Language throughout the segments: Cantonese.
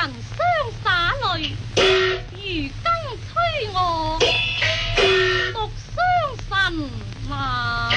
人相洒淚，如更催我獨傷神馬。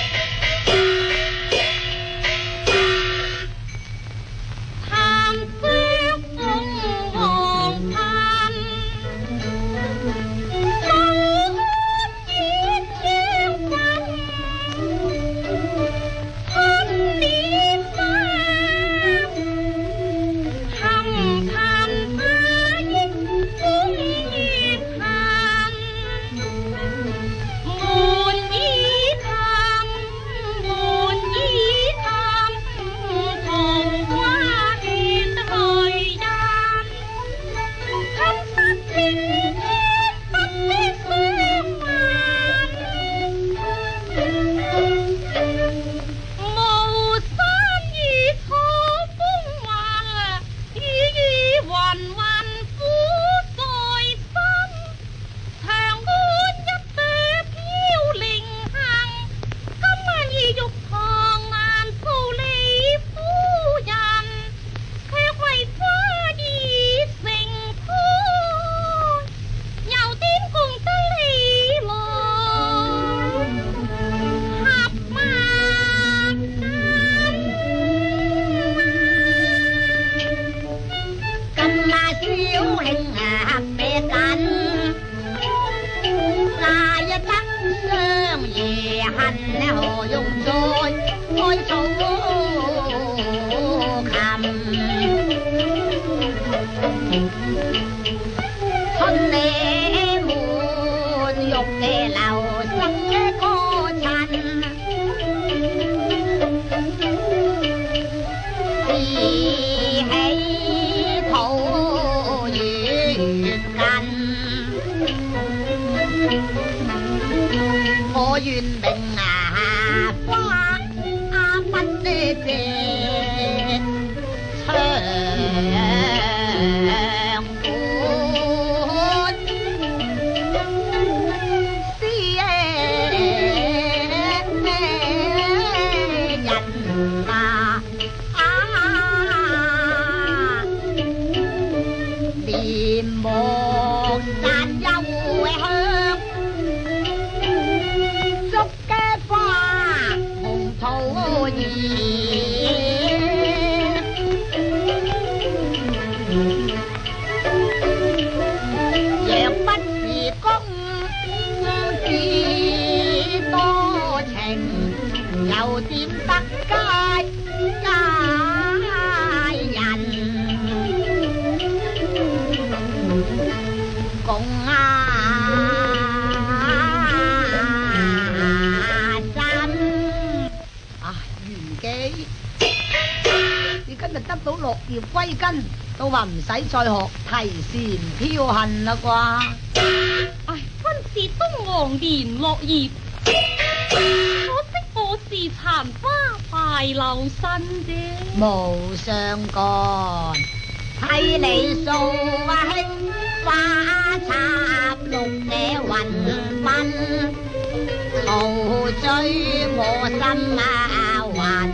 都話唔使再學提線飄恨啦啩！ 唉，婚事都昂年落葉，可惜我是殘花敗柳身啫。 無相干，替你掃興花插綠嘅雲紛，陶醉我心魂。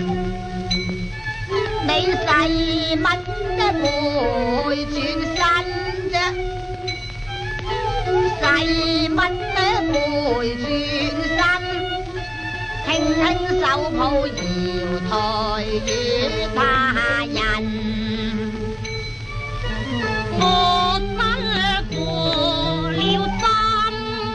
你細乜嘅會轉身啫？細乜嘅會轉身？輕輕手抱搖台與他人。 我失過了心，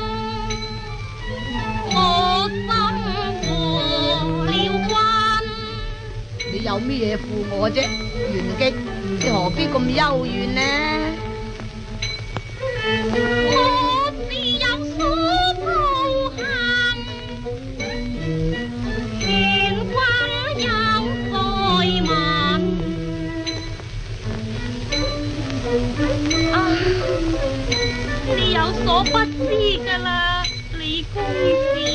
我心過了關。 你有咩嘢負我啫？元擊，你何必咁幽怨呢？ 我是有所抱憾，乾坤有在問。啊，你有所不知㗎啦，李公子。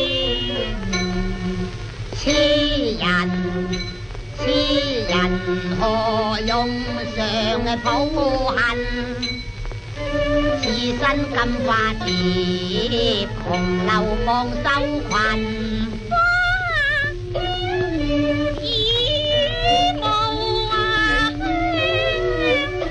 痴人何用常抱恨？此身金花蝶，紅樓放羞裙。花已無啊，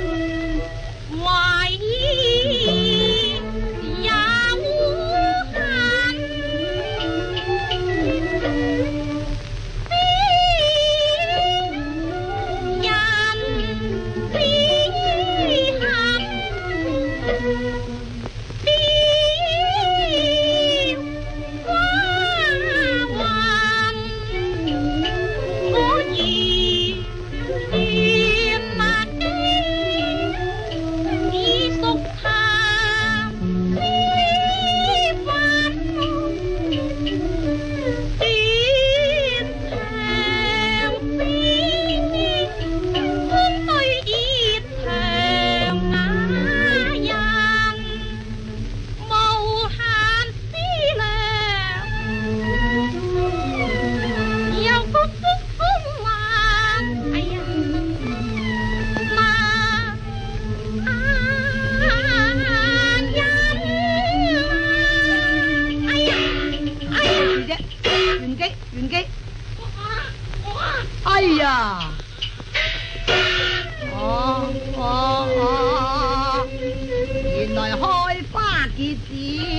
原來開花結子，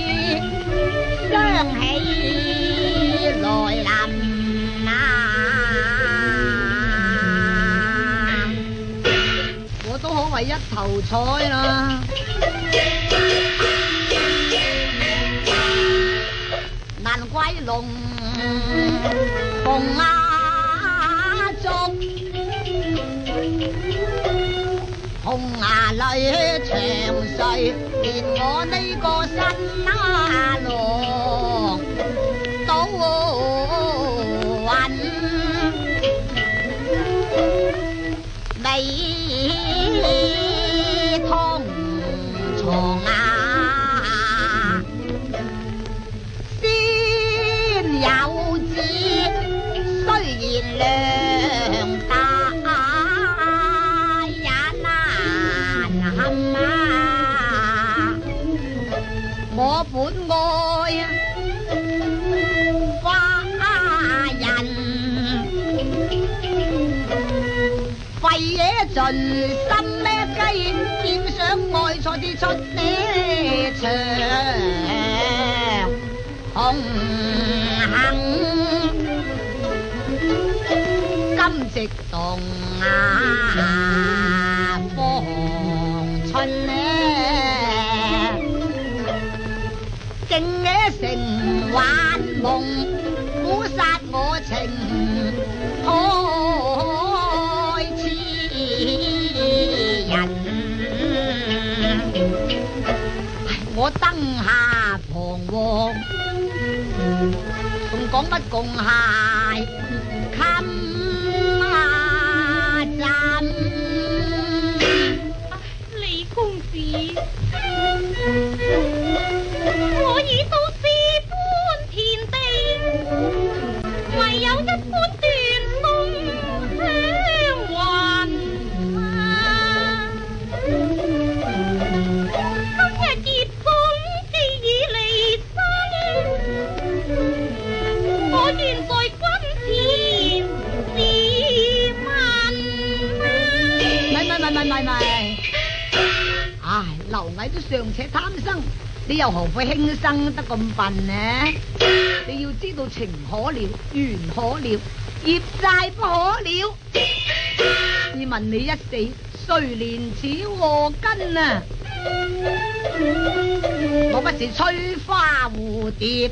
雙喜來臨啊！我都可謂一頭彩啦。難怪龍鳳啊燭，紅牙女長歲，連我呢個新啊郎都揾你同床啊！先有子，雖然兩大也難堪啊！我本愛花人，費嘢盡心咩雞，見上愛才至出呢場紅杏金直動啊芳春呢，勁嘢成幻夢，苦殺我情開痴人。我燈下彷徨，仲講乜共諧襟啊枕。 李公子，我已到這般田地，唯有一般斷送香雲啊！今日結婚既已離身，我願在君前自問咪，唉，螻蟻都尚且貪生，你又何會輕生得咁笨呢？你要知道情可了，緣可了，業債不可了。試問你一死，誰憐此禍根啊？我不是吹花蝴蝶，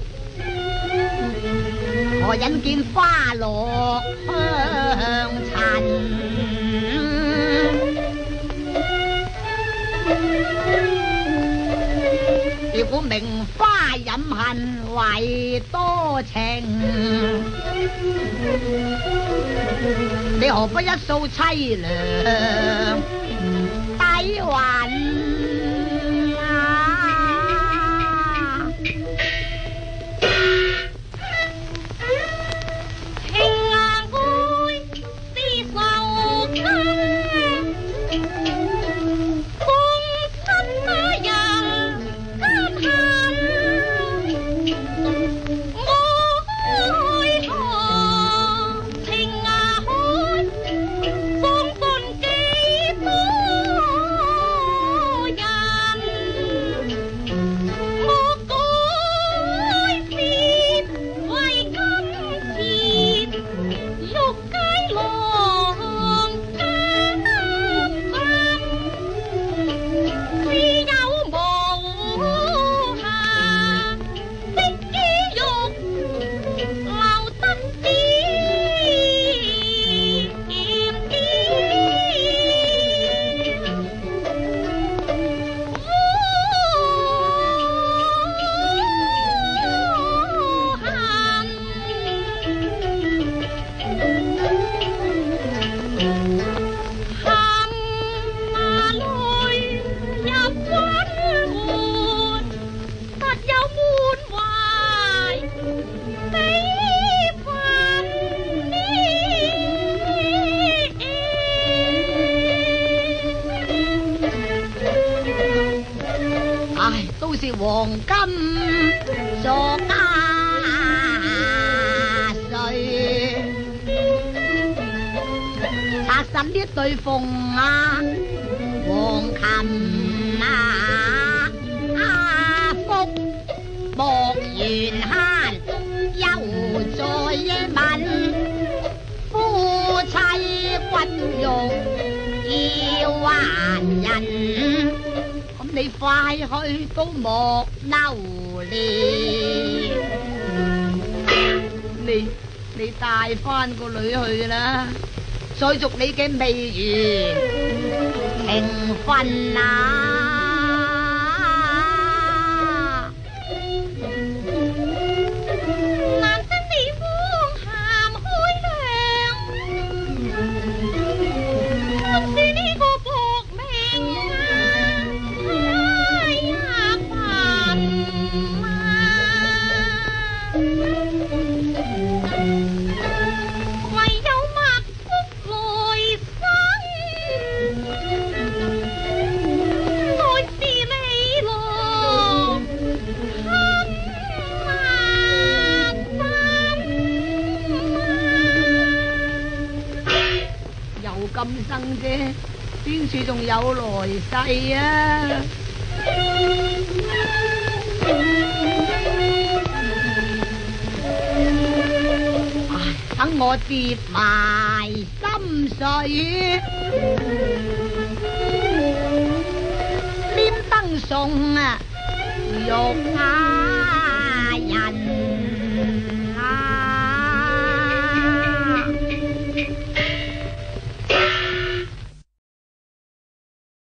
何引見花落香塵？要估名花飲恨為多情，你何不一掃凄涼底蘊啊？ 情啊愛是愁根，共親那人間恨，我愛何情啊愛，放盡幾多黃金做家稅，查實呢對鳳啊黃琴啊福莫緣慳，又再問夫妻君用要還人，咁你快去都莫嬲了，你帶翻個女去啦，再續你嘅未完情分啊！今生啫，邊處仲有來世啊？等我跌埋心水，拈燈送啊玉雅人。